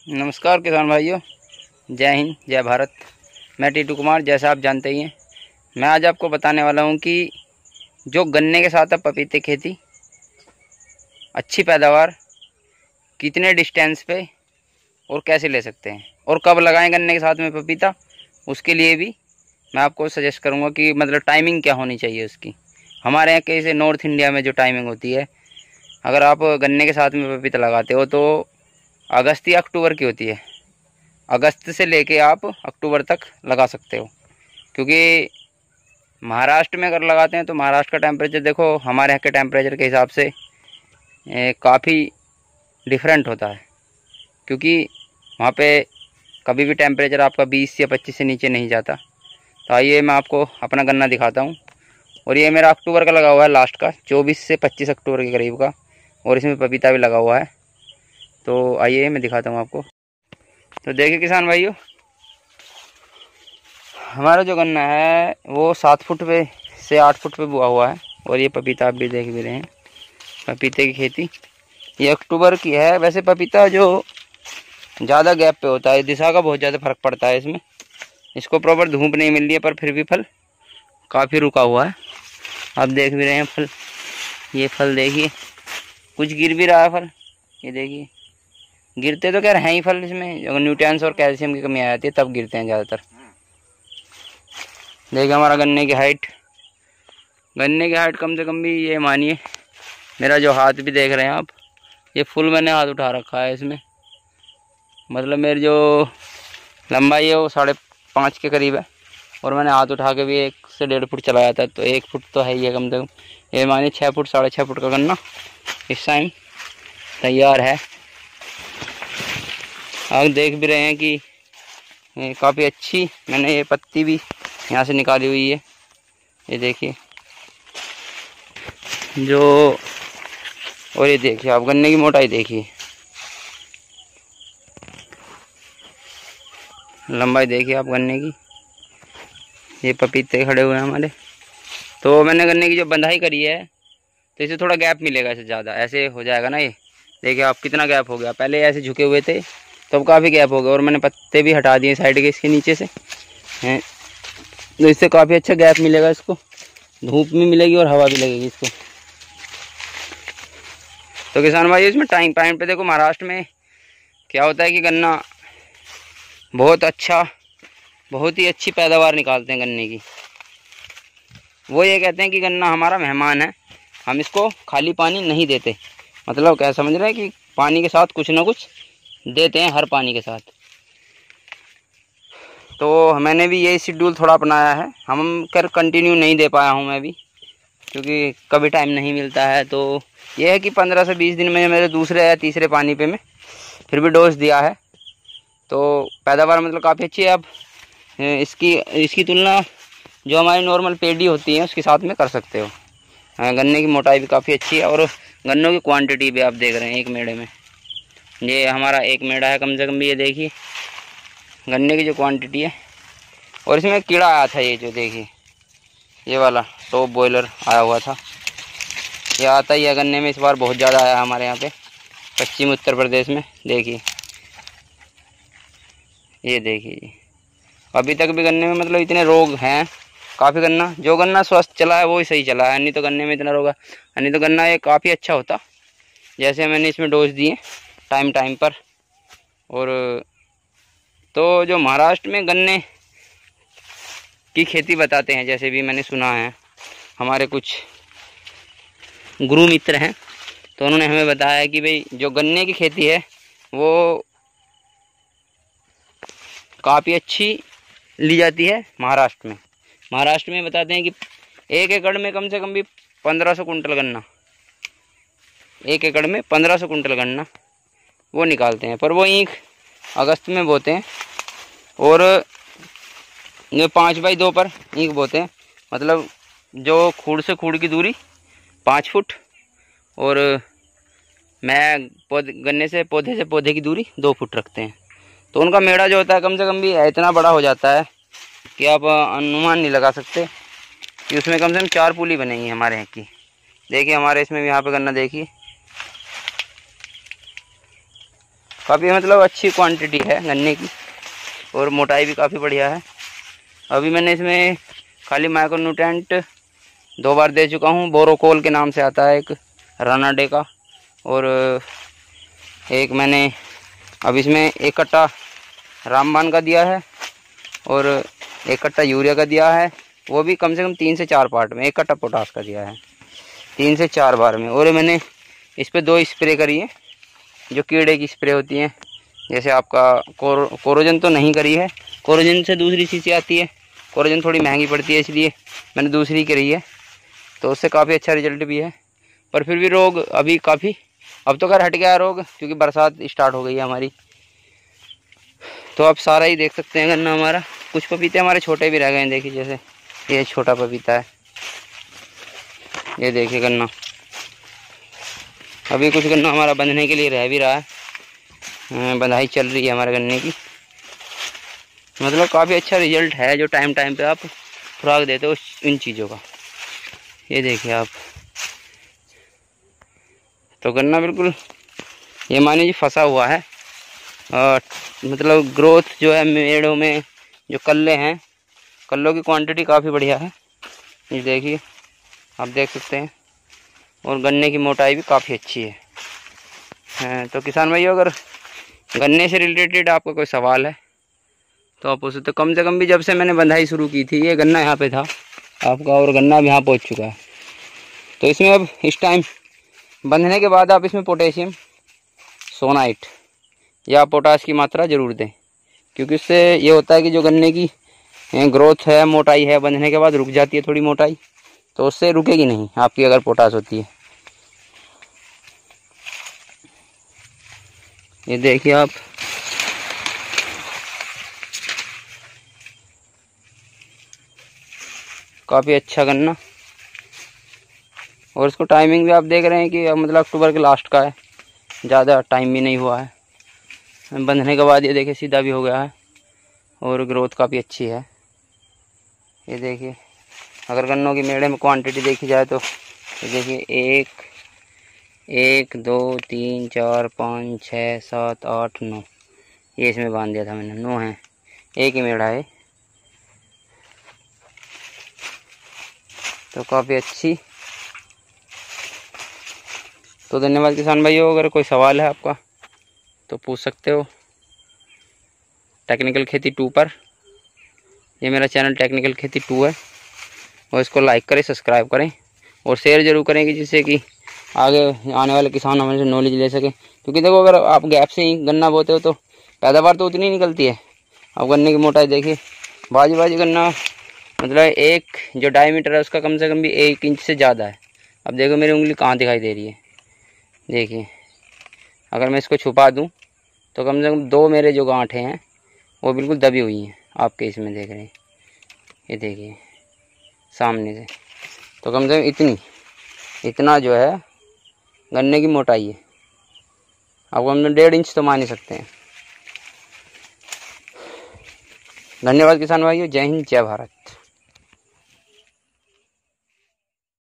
नमस्कार किसान भाइयों, जय हिंद जय भारत। मैं टीटू कुमार, जैसा आप जानते ही हैं। मैं आज आपको बताने वाला हूं कि जो गन्ने के साथ आप पपीते खेती, अच्छी पैदावार कितने डिस्टेंस पे और कैसे ले सकते हैं और कब लगाएं गन्ने के साथ में पपीता, उसके लिए भी मैं आपको सजेस्ट करूंगा कि मतलब टाइमिंग क्या होनी चाहिए उसकी। हमारे यहाँ कैसे नॉर्थ इंडिया में जो टाइमिंग होती है, अगर आप गन्ने के साथ में पपीता लगाते हो तो अगस्त या अक्टूबर की होती है। अगस्त से लेके आप अक्टूबर तक लगा सकते हो, क्योंकि महाराष्ट्र में अगर लगाते हैं तो महाराष्ट्र का टेम्परेचर देखो हमारे यहाँ के टेम्परेचर के हिसाब से काफ़ी डिफरेंट होता है, क्योंकि वहाँ पे कभी भी टेम्परेचर आपका 20 या 25 से नीचे नहीं जाता। तो आइए मैं आपको अपना गन्ना दिखाता हूँ। और ये मेरा अक्टूबर का लगा हुआ है, लास्ट का 24 से 25 अक्टूबर के करीब का, और इसमें पपीता भी लगा हुआ है। तो आइए मैं दिखाता हूँ आपको। तो देखिए किसान भाइयों, हमारा जो गन्ना है वो 7 फुट पे से 8 फुट पे बुआ हुआ है। और ये पपीता आप भी देख भी रहे हैं, पपीते की खेती ये अक्टूबर की है। वैसे पपीता जो ज़्यादा गैप पे होता है, दिशा का बहुत ज़्यादा फर्क पड़ता है इसमें। इसको प्रॉपर धूप नहीं मिल रही है, पर फिर भी फल काफ़ी रुका हुआ है। आप देख भी रहे हैं फल, ये फल देखिए, कुछ गिर भी रहा है फल। ये देखिए, गिरते तो खैर हैं ही फल, इसमें अगर न्यूट्रिएंट्स और कैल्शियम की कमी आ जाती है तब गिरते हैं ज़्यादातर। देखिए हमारा गन्ने की हाइट कम से कम भी ये मानिए, मेरा जो हाथ भी देख रहे हैं आप, ये फुल मैंने हाथ उठा रखा है इसमें। मतलब मेरी जो लंबाई है वो 5.5 के करीब है, और मैंने हाथ उठा के भी 1 से 1.5 फुट चलाया था, तो 1 फुट तो है ही है कम से कम। ये मानिए 6 फुट 6.5 फुट का गन्ना इस टाइम तैयार है। आप देख भी रहे हैं कि काफ़ी अच्छी मैंने ये पत्ती भी यहाँ से निकाली हुई है। ये देखिए जो, और ये देखिए आप गन्ने की मोटाई देखिए, लंबाई देखिए आप गन्ने की। ये पपीते खड़े हुए हैं हमारे। तो मैंने गन्ने की जो बंधाई करी है, तो इसे थोड़ा गैप मिलेगा, इससे ज़्यादा ऐसे हो जाएगा ना। ये देखिए आप कितना गैप हो गया, पहले ऐसे झुके हुए थे तो अब काफ़ी गैप हो गया, और मैंने पत्ते भी हटा दिए साइड के इसके नीचे से हैं, तो इससे काफ़ी अच्छा गैप मिलेगा इसको, धूप भी मिलेगी और हवा भी लगेगी इसको। तो किसान भाई इसमें टाइम पे देखो, महाराष्ट्र में क्या होता है कि गन्ना बहुत ही अच्छी पैदावार निकालते हैं गन्ने की। वो ये कहते हैं कि गन्ना हमारा मेहमान है, हम इसको खाली पानी नहीं देते। मतलब क्या समझ रहे हैं कि पानी के साथ कुछ ना कुछ देते हैं, हर पानी के साथ। तो मैंने भी यही शेड्यूल थोड़ा अपनाया है। हम कर कंटिन्यू नहीं दे पाया हूँ मैं भी, क्योंकि कभी टाइम नहीं मिलता है। तो ये है कि 15 से 20 दिन में मेरे दूसरे या तीसरे पानी पे मैं फिर भी डोज दिया है। तो पैदावार मतलब काफ़ी अच्छी है। अब इसकी तुलना जो हमारी नॉर्मल पेडी होती है उसके साथ में कर सकते हो। गन्ने की मोटाई भी काफ़ी अच्छी है, और गन्नों की क्वांटिटी भी आप देख रहे हैं एक मेड़े में। ये हमारा एक मेड़ा है कम से कम भी, ये देखिए गन्ने की जो क्वांटिटी है। और इसमें कीड़ा आया था, ये जो देखिए ये वाला टॉप बॉयलर आया हुआ था, ये आता ही है गन्ने में। इस बार बहुत ज़्यादा आया हमारे यहाँ पे पश्चिम उत्तर प्रदेश में। देखिए ये देखिए, अभी तक भी गन्ने में मतलब इतने रोग हैं काफ़ी। गन्ना जो गन्ना स्वस्थ चला है वो ही सही चला है, नहीं तो गन्ने में इतना रोग है। नहीं तो गन्ना ये काफ़ी अच्छा होता, जैसे मैंने इसमें डोज दिए टाइम पर। और तो जो महाराष्ट्र में गन्ने की खेती बताते हैं, जैसे भी मैंने सुना है, हमारे कुछ गुरु मित्र हैं, तो उन्होंने हमें बताया है कि भाई जो गन्ने की खेती है वो काफ़ी अच्छी ली जाती है महाराष्ट्र में। महाराष्ट्र में बताते हैं कि 1 एकड़ में कम से कम भी 1500 कुंटल गन्ना, 1 एकड़ में 1500 कुंटल गन्ना वो निकालते हैं। पर वो ईख अगस्त में बोते हैं, और 5x2 पर ईख बोते हैं। मतलब जो खूड़ से खूड़ की दूरी 5 फुट, और गन्ने से पौधे की दूरी 2 फुट रखते हैं। तो उनका मेड़ा जो होता है कम से कम भी इतना बड़ा हो जाता है कि आप अनुमान नहीं लगा सकते कि उसमें कम से कम 4 पुली बनेंगी हमारे यहाँ की। देखिए हमारे इसमें भी यहाँ पे गन्ना देखिए, काफ़ी मतलब अच्छी क्वांटिटी है गन्ने की और मोटाई भी काफ़ी बढ़िया है। अभी मैंने इसमें खाली माइक्रोन्यूट्रेंट 2 बार दे चुका हूँ। बोरोकोल के नाम से आता है एक, रानाडे का, और एक मैंने अब इसमें 1 कट्टा रामबाण का दिया है और 1 कट्टा यूरिया का दिया है, वो भी कम से कम 3 से 4 पार्ट में। 1 कट्टा पोटास का दिया है 3 से 4 बार में। और मैंने इस पर 2 स्प्रे करी है जो कीड़े की स्प्रे होती हैं। जैसे आपका कोरोजन तो नहीं करी है, कोरोजन से दूसरी चीज़ें आती है, कोरोजन थोड़ी महंगी पड़ती है इसलिए मैंने दूसरी करी है, तो उससे काफ़ी अच्छा रिजल्ट भी है। पर फिर भी रोग अभी काफ़ी, अब तो खैर हट गया रोग क्योंकि बरसात स्टार्ट हो गई है हमारी। तो आप सारा ही देख सकते हैं गन्ना हमारा। कुछ पपीते हमारे छोटे भी रह गए हैं, देखिए जैसे ये छोटा पपीता है, ये देखिए गन्ना। अभी कुछ गन्ना हमारा बंधने के लिए रह भी रहा है, बंधाई चल रही है हमारे गन्ने की। मतलब काफ़ी अच्छा रिजल्ट है जो टाइम टाइम पे आप खुराक देते हो इन चीज़ों का। ये देखिए आप, तो गन्ना बिल्कुल ये मानिए फंसा हुआ है। और मतलब ग्रोथ जो है मेड़ों में, जो कल्ले हैं, कल्लों की क्वांटिटी काफ़ी बढ़िया है, ये देखिए आप देख सकते हैं। और गन्ने की मोटाई भी काफ़ी अच्छी है। तो किसान भाइयों, अगर गन्ने से रिलेटेड आपका कोई सवाल है तो आप उसे, तो कम से कम भी जब से मैंने बंधाई शुरू की थी ये गन्ना यहाँ पे था आपका, और गन्ना अब यहाँ पहुँच चुका है। तो इसमें अब इस टाइम बंधने के बाद आप इसमें पोटेशियम सोनाइट या पोटाश की मात्रा ज़रूर दें, क्योंकि इससे ये होता है कि जो गन्ने की ग्रोथ है, मोटाई है, बंधने के बाद रुक जाती है थोड़ी मोटाई, तो उससे रुकेगी नहीं आपकी अगर पोटाश होती है। ये देखिए आप, काफ़ी अच्छा गन्ना। और इसको टाइमिंग भी आप देख रहे हैं कि मतलब अक्टूबर के लास्ट का है, ज़्यादा टाइम भी नहीं हुआ है। बंधने के बाद ये देखिए सीधा भी हो गया है और ग्रोथ काफ़ी अच्छी है। ये देखिए, अगर गन्नों की मेड़े में क्वांटिटी देखी जाए तो ये देखिए 1 2 3 4 5 6 7 8 9, ये इसमें बांध दिया था मैंने, 9 है, एक ही मेड़ा है। तो काफ़ी अच्छी। तो धन्यवाद किसान भाइयों। अगर कोई सवाल है आपका तो पूछ सकते हो टेक्निकल खेती 2 पर। ये मेरा चैनल टेक्निकल खेती 2 है, और इसको लाइक करें, सब्सक्राइब करें और शेयर ज़रूर करें, कि जिससे कि आगे आने वाले किसान हमारे से नॉलेज ले सकें। क्योंकि देखो, अगर आप गैप से ही गन्ना बोते हो तो पैदावार तो उतनी निकलती है। अब गन्ने की मोटाई देखिए, बाजी गन्ना मतलब एक जो डायमीटर है उसका कम से कम भी 1 इंच से ज़्यादा है। अब देखो मेरी उंगली कहाँ दिखाई दे रही है, देखिए। अगर मैं इसको छुपा दूँ तो कम से कम 2 मेरे जो गांठें हैं वो बिल्कुल दबी हुई हैं, आपके इसमें देख रहे हैं, ये देखिए सामने से। तो कम से कम इतना जो है गन्ने की मोटाई है। आपको हम 1.5 इंच तो मान ही सकते हैं। धन्यवाद किसान भाइयों। जय हिंद, जय भारत।